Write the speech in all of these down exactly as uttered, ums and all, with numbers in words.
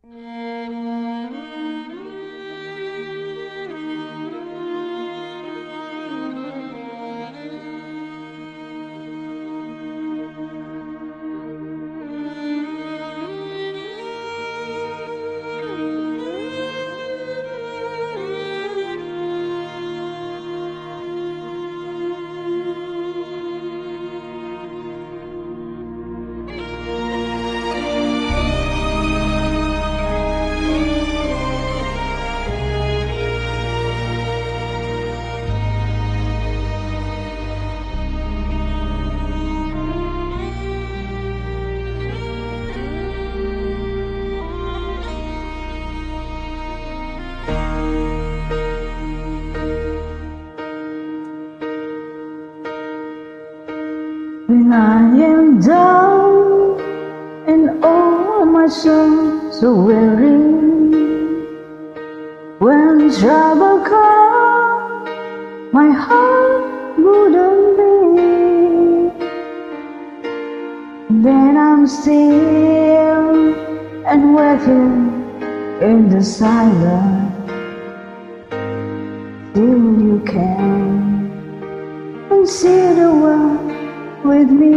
When I am down and oh my soul so weary, when trouble comes my heart wouldn't beat, then I'm still and waiting in the silence till you can and see the world with me.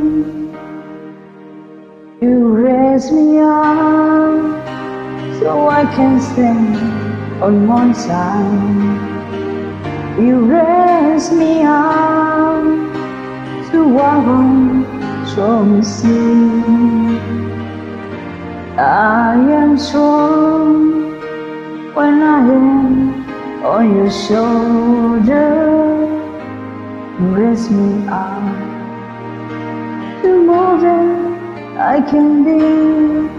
You raise me up so I can stand on one side. You raise me up to walk on strong sea. I am strong when I am on your shoulder. You raise me up to more than I can be.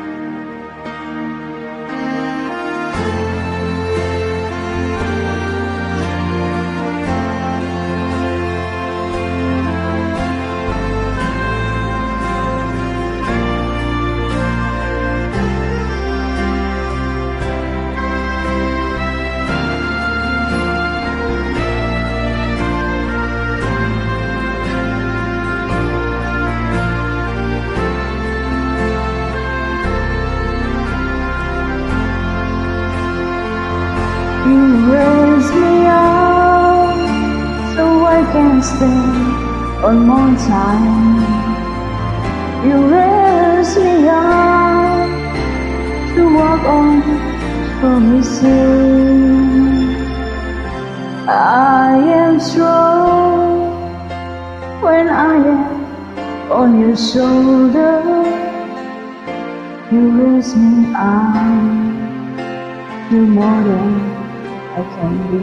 You raise me up so I can stand on more time. You raise me up to walk on from the sea. I am strong when I am on your shoulder. You raise me up to more than I can be.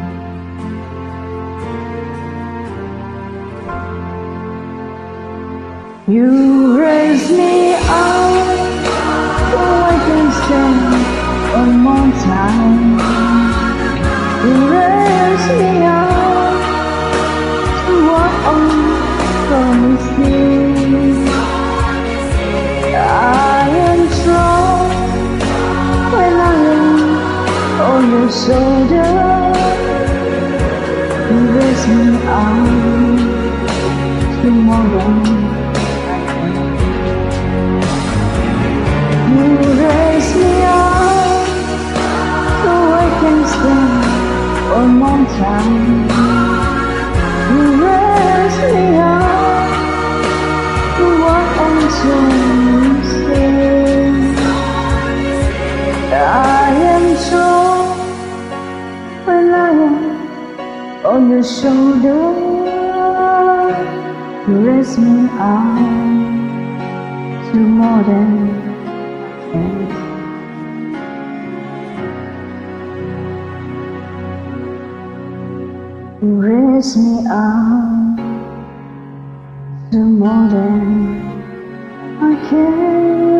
You raise me up so I can stand one more time. You raise me up to walk on from the sea. I am strong when I am on your shoulder. You raise me up to more than I can be. You raise me up so I can stand one more time. You raise me up to walk on to sea. I am strong when I am on your shoulder. You raise me up to more than I can. You raise me up to more than I can.